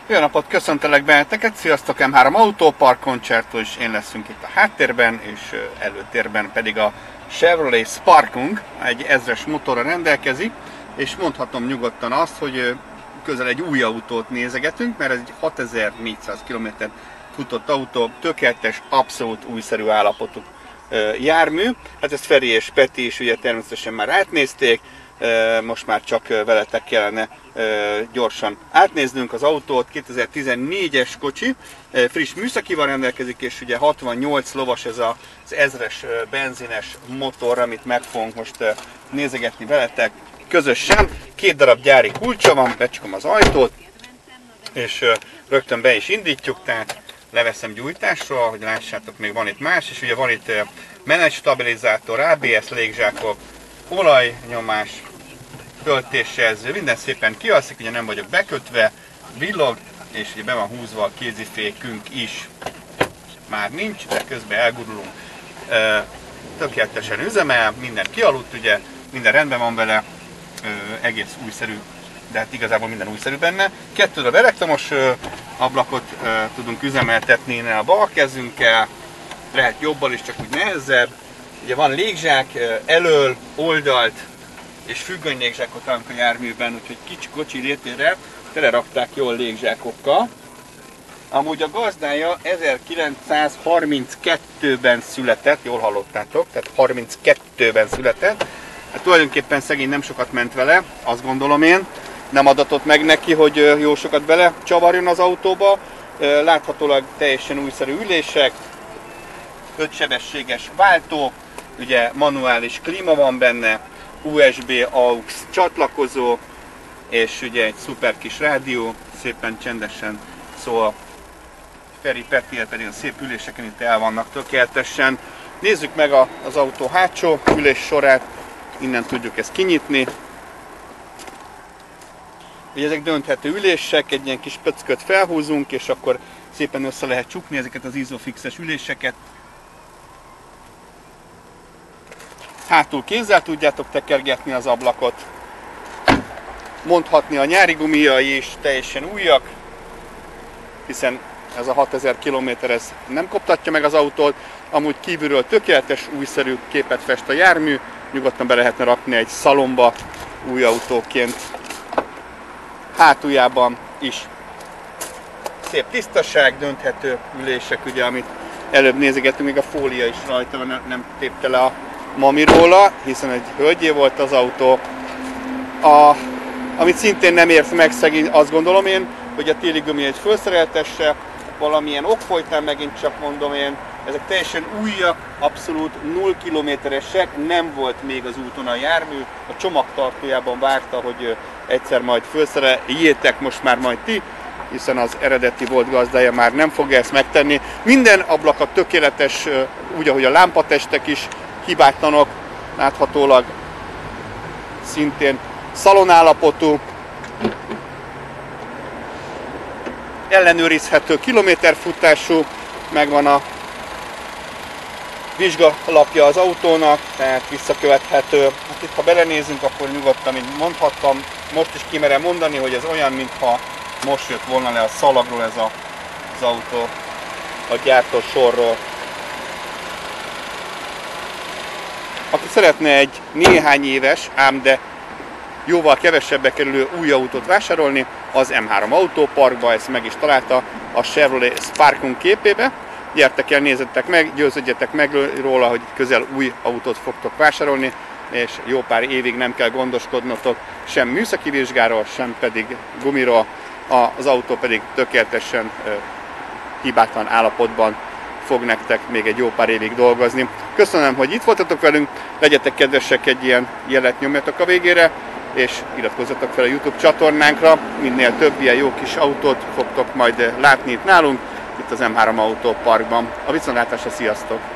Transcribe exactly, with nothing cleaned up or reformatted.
Jó napot, köszöntelek benneteket, sziasztok, em három Autópark Concerto, és én leszünk itt a háttérben, és előtérben pedig a Chevrolet Sparkunk, egy ezres motorra rendelkezik, és mondhatom nyugodtan azt, hogy közel egy új autót nézegetünk, mert ez egy hatezer-négyszáz kilométert futott autó, tökéletes, abszolút újszerű állapotú jármű. Hát ezt Feri és Peti is ugye természetesen már átnézték, most már csak veletek kellene gyorsan átnéznünk az autót. kétezer-tizennégyes kocsi, friss műszakival rendelkezik, és ugye hatvannyolc lovas ez az ezres benzines motor, amit meg fogunk most nézegetni veletek közösen. Két darab gyári kulcsa van, becsukom az ajtót, és rögtön be is indítjuk, tehát leveszem gyújtásról, hogy lássátok, még van itt más, és ugye van itt menetstabilizátor, á bé es légzsákok, olajnyomás, töltésjelző, minden szépen kialszik, ugye nem vagyok bekötve, villog, és ugye be van húzva a kézifékünk is. Már nincs, de közben elgurulunk. Tökéletesen üzemel, minden kialudt, ugye, minden rendben van vele, egész újszerű, de hát igazából minden újszerű benne. Kettő darab elektromos ablakot tudunk üzemeltetni innen a bal kezünkkel, lehet jobbal is, csak úgy nehezebb. Ugye van légzsák elől, oldalt, és függöny légzsákot találunk a járműben, úgyhogy kicsi kocsi létére telerakták jól légzsákokkal. Amúgy a gazdája ezerkilencszázharminckettőben született, jól hallottátok, tehát harminckettőben született. Hát tulajdonképpen szegény nem sokat ment vele, azt gondolom én. Nem adatott meg neki, hogy jó sokat bele csavarjon az autóba. Láthatólag teljesen újszerű ülések, ötsebességes váltó, ugye manuális klíma van benne, u es bé aux csatlakozó, és ugye egy szuper kis rádió, szépen csendesen szól. Feri, Peti pedig a szép üléseken itt el vannak tökéletesen. Nézzük meg a, az autó hátsó ülés sorát, innen tudjuk ezt kinyitni. Ugye ezek dönthető ülések, egy ilyen kis pöcköt felhúzunk, és akkor szépen össze lehet csukni ezeket az izofixes üléseket. Hátul kézzel tudjátok tekergetni az ablakot. Mondhatni a nyári gumijai is teljesen újak, hiszen ez a hatezer kilométer ez nem koptatja meg az autót. Amúgy kívülről tökéletes, újszerű képet fest a jármű, nyugodtan be lehetne rakni egy szalomba új autóként. Hátuljában is szép tisztaság, dönthető ülések, ugye, amit előbb nézegettünk, még a fólia is rajta van, nem tépte le a mami róla, hiszen egy hölgyé volt az autó. A, amit szintén nem ért meg szegény, azt gondolom én, hogy a téli gumi egy felszereltesse, valamilyen ok folytán megint csak mondom én, ezek teljesen újak, abszolút nulla kilométeresek, nem volt még az úton a jármű, a csomagtartójában várta, hogy egyszer majd felszereljétek most már majd ti, hiszen az eredeti volt gazdája már nem fogja ezt megtenni. Minden ablaka tökéletes, úgy ahogy a lámpatestek is hibátlanok, láthatólag szintén szalonállapotú, ellenőrizhető kilométerfutású, megvan a vizsgalapja az autónak, tehát visszakövethető. Hát itt, ha belenézünk, akkor nyugodtan, mint mondhattam, most is kimerem mondani, hogy ez olyan, mintha most jött volna le a szalagról ez a, az autó a gyártó sorról. Aki szeretne egy néhány éves, ám de jóval kevesebbe kerülő új autót vásárolni, az em három Autóparkba ezt meg is találta a Chevrolet Sparkunk képébe. Gyertek el, nézzetek meg, győződjetek meg róla, hogy közel új autót fogtok vásárolni, és jó pár évig nem kell gondoskodnotok sem műszaki vizsgáról, sem pedig gumiról. Az autó pedig tökéletesen hibátlan állapotban fog nektek még egy jó pár évig dolgozni. Köszönöm, hogy itt voltatok velünk, legyetek kedvesek, egy ilyen jelet nyomjatok a végére, és iratkozzatok fel a YouTube csatornánkra, minél több ilyen jó kis autót fogtok majd látni itt nálunk, itt az em három Autóparkban. A viszontlátásra, sziasztok!